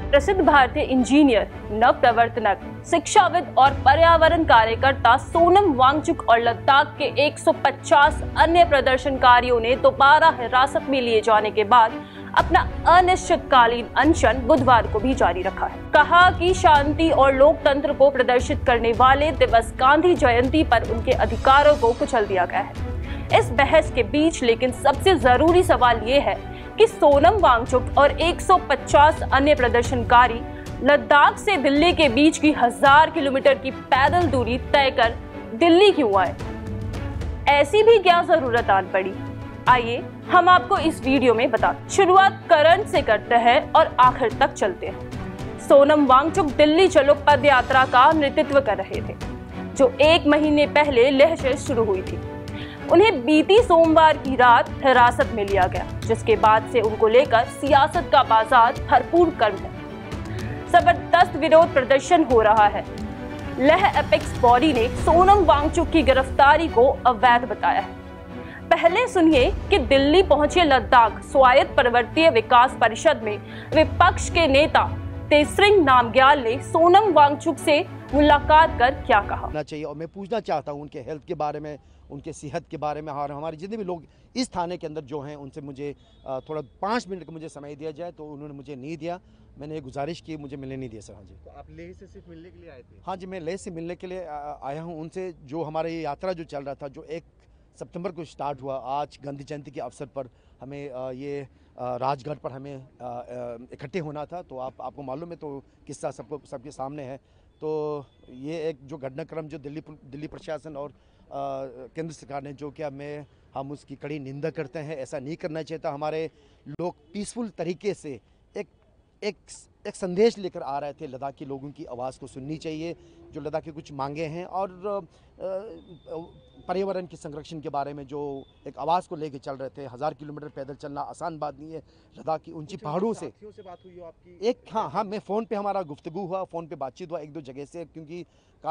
प्रसिद्ध भारतीय इंजीनियर, नव प्रवर्तनक, शिक्षाविद और पर्यावरण कार्यकर्ता सोनम वांगचुक और लद्दाख के 150 अन्य प्रदर्शनकारियों ने दोबारा हिरासत में लिए जाने के बाद अपना अनिश्चितकालीन अनशन बुधवार को भी जारी रखा है। कहा कि शांति और लोकतंत्र को प्रदर्शित करने वाले दिवस गांधी जयंती पर उनके अधिकारों को कुचल दिया गया है। इस बहस के बीच लेकिन सबसे जरूरी सवाल ये है कि सोनम वांगचुक और 150 अन्य प्रदर्शनकारी लद्दाख से दिल्ली के बीच की 1000 किलोमीटर की पैदल दूरी तय कर दिल्ली क्यों आए? ऐसी भी क्या जरूरत आन पड़ी? आइए हम आपको इस वीडियो में बताते हैं। शुरुआत करंट से करते हैं और आखिर तक चलते हैं। सोनम वांगचुक दिल्ली चलो पद यात्रा का नेतृत्व कर रहे थे, जो 1 महीने पहले लेह से शुरू हुई थी। उन्हें बीती सोमवार की रात हिरासत में लिया गया, जिसके बाद से उनको लेकर सियासत का बाजार भरपूर गर्म है। जबरदस्त विरोध प्रदर्शन हो रहा है। लेह एपेक्स बॉडी ने सोनम वांगचुक की गिरफ्तारी को अवैध बताया है। पहले सुनिए कि दिल्ली पहुंचे लद्दाख स्वायत्त पर्वतीय विकास परिषद में विपक्ष के नेता तेसरिंग नामग्याल ने सोनम वांगचुक से मुलाकात कर क्या कहा चाहिए। और मैं पूछना चाहता हूं उनके हेल्थ के बारे में, उनके सेहत के बारे में, और हमारे जितने भी लोग इस थाने के अंदर जो हैं उनसे मुझे थोड़ा 5 मिनट का मुझे समय दिया जाए। तो उन्होंने मुझे नहीं दिया। मैंने ये गुजारिश की, मुझे मिलने नहीं दिया सर। हाँ जी। तो आप लेह से सिर्फ मिलने के लिए आए थे? हाँ जी, मैं लेह से मिलने के लिए आया हूँ उनसे। जो हमारा ये यात्रा जो चल रहा था, जो 1 सितंबर को स्टार्ट हुआ, आज गांधी जयंती के अवसर पर हमें ये राजघाट पर हमें इकट्ठे होना था। तो आपको मालूम है, तो किस्सा सबके सामने है। तो ये एक जो घटनाक्रम जो दिल्ली प्रशासन और केंद्र सरकार ने जो किया, हम उसकी कड़ी निंदा करते हैं। ऐसा नहीं करना चाहिए था। हमारे लोग पीसफुल तरीके से एक संदेश लेकर आ रहे थे। लद्दाख के लोगों की आवाज़ को सुननी चाहिए, जो लद्दाख की कुछ मांगे हैं, और पर्यावरण के संरक्षण के बारे में जो एक आवाज़ को लेकर चल रहे थे। 1000 किलोमीटर पैदल चलना आसान बात नहीं है। लद्दाख की ऊंची पहाड़ों से बात हुई हो आपकी? हाँ, मैं फ़ोन पे हमारा गुफ्तगू हुआ, फ़ोन पे बातचीत हुआ 1-2 जगह से, क्योंकि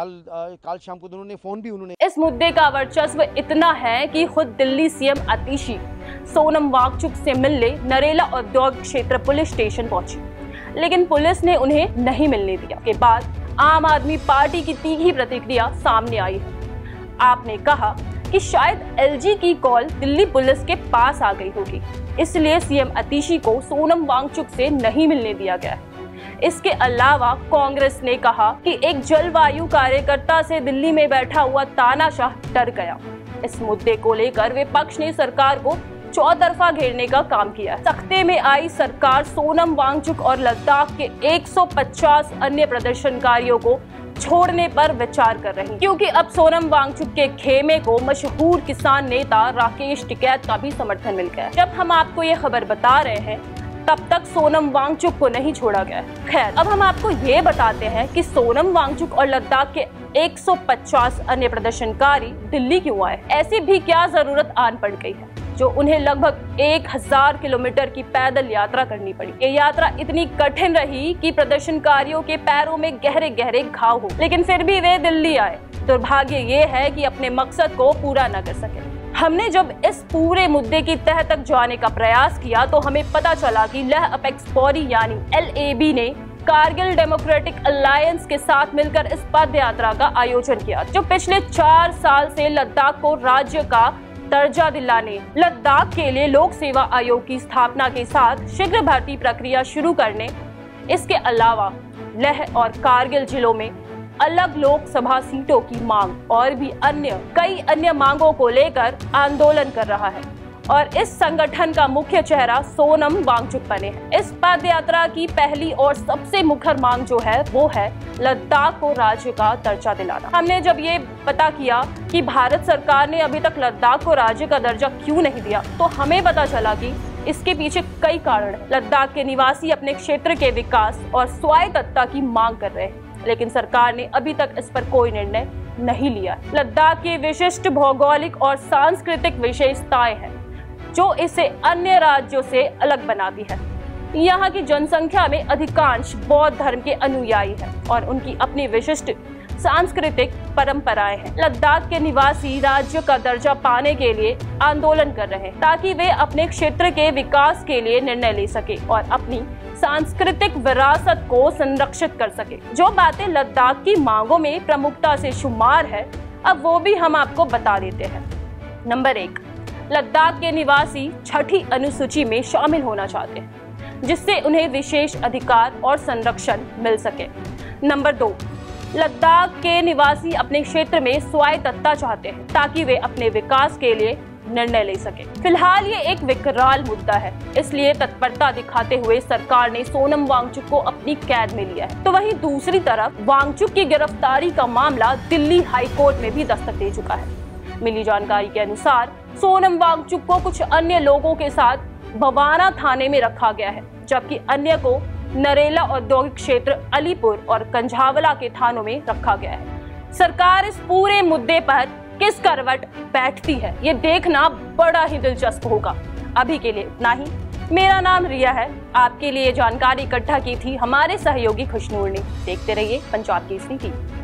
काल शाम को उन्होंने फ़ोन भी इस मुद्दे का वर्चस्व इतना है कि खुद दिल्ली सीएम आतिशी सोनम वांगचुक से मिलने नरेला औद्योगिक क्षेत्र पुलिस स्टेशन पहुंची, लेकिन पुलिस ने उन्हें नहीं मिलने दिया। के बाद आम आदमी पार्टी की तीखी प्रतिक्रिया सामने आई है। आपने कहा कि शायद एलजी की कॉल दिल्ली पुलिस के पास आ गई होगी, इसलिए सीएम आतिशी को सोनम वांगचुक से नहीं मिलने दिया गया है। इसके अलावा कांग्रेस ने कहा कि एक जलवायु कार्यकर्ता से दिल्ली में बैठा हुआ तानाशाह डर गया। इस मुद्दे को लेकर विपक्ष ने सरकार को चौतरफा घेरने का काम किया। सख्ते में आई सरकार सोनम वांगचुक और लद्दाख के 150 अन्य प्रदर्शनकारियों को छोड़ने पर विचार कर रही, क्योंकि अब सोनम वांगचुक के खेमे को मशहूर किसान नेता राकेश टिकैत का भी समर्थन मिल गया। जब हम आपको ये खबर बता रहे हैं, तब तक सोनम वांगचुक को नहीं छोड़ा गया। खैर, अब हम आपको ये बताते हैं कि सोनम वांगचुक और लद्दाख के 150 अन्य प्रदर्शनकारी दिल्ली क्यों आए। ऐसी भी क्या जरूरत आन पड़ गई है जो उन्हें लगभग 1000 किलोमीटर की पैदल यात्रा करनी पड़ी। ये यात्रा इतनी कठिन रही कि प्रदर्शनकारियों के पैरों में गहरे गहरे घाव हो, लेकिन फिर भी वे दिल्ली आए। दुर्भाग्य ये है कि अपने मकसद को पूरा न कर सके। हमने जब इस पूरे मुद्दे की तह तक जाने का प्रयास किया तो हमें पता चला कि लेह एपेक्स बॉडी यानी LAB ने कारगिल डेमोक्रेटिक अलायंस के साथ मिलकर इस पद यात्रा का आयोजन किया, जो पिछले 4 साल से लद्दाख को राज्य का दर्जा दिलाने, लद्दाख के लिए लोक सेवा आयोग की स्थापना के साथ शीघ्र भर्ती प्रक्रिया शुरू करने, इसके अलावा लेह और कारगिल जिलों में अलग लोकसभा सीटों की मांग और भी कई अन्य मांगों को लेकर आंदोलन कर रहा है। और इस संगठन का मुख्य चेहरा सोनम वांगचुक बने हैं। इस पद यात्रा की पहली और सबसे मुखर मांग जो है वो है लद्दाख को राज्य का दर्जा दिलाना। हमने जब ये पता किया कि भारत सरकार ने अभी तक लद्दाख को राज्य का दर्जा क्यों नहीं दिया, तो हमें पता चला कि इसके पीछे कई कारण हैं। लद्दाख के निवासी अपने क्षेत्र के विकास और स्वायत्तता की मांग कर रहे हैं, लेकिन सरकार ने अभी तक इस पर कोई निर्णय नहीं लिया। लद्दाख की विशिष्ट भौगोलिक और सांस्कृतिक विशेषताएं हैं जो इसे अन्य राज्यों से अलग बनाती है। यहाँ की जनसंख्या में अधिकांश बौद्ध धर्म के अनुयायी हैं और उनकी अपनी विशिष्ट सांस्कृतिक परंपराएं हैं। लद्दाख के निवासी राज्य का दर्जा पाने के लिए आंदोलन कर रहे हैं ताकि वे अपने क्षेत्र के विकास के लिए निर्णय ले सके और अपनी सांस्कृतिक विरासत को संरक्षित कर सके। जो बातें लद्दाख की मांगों में प्रमुखता से शुमार है, अब वो भी हम आपको बता देते हैं। नंबर 1, लद्दाख के निवासी छठी अनुसूची में शामिल होना चाहते हैं, जिससे उन्हें विशेष अधिकार और संरक्षण मिल सके। नंबर 2, लद्दाख के निवासी अपने क्षेत्र में स्वायत्तता चाहते हैं ताकि वे अपने विकास के लिए निर्णय ले सके। फिलहाल ये एक विकराल मुद्दा है, इसलिए तत्परता दिखाते हुए सरकार ने सोनम वांगचुक को अपनी कैद में लिया है। तो वहीं दूसरी तरफ वांगचुक की गिरफ्तारी का मामला दिल्ली हाई कोर्ट में भी दस्तक दे चुका है। मिली जानकारी के अनुसार सोनम वांगचुक को कुछ अन्य लोगों के साथ बवाना थाने में रखा गया है, जबकि अन्य को नरेला औद्योगिक क्षेत्र, अलीपुर और कंझावला के थानों में रखा गया है। सरकार इस पूरे मुद्दे पर किस करवट बैठती है, ये देखना बड़ा ही दिलचस्प होगा। अभी के लिए इतना ही। मेरा नाम रिया है। आपके लिए जानकारी इकट्ठा की थी हमारे सहयोगी खुशनूर ने। देखते रहिए पंजाब केसरी टीवी।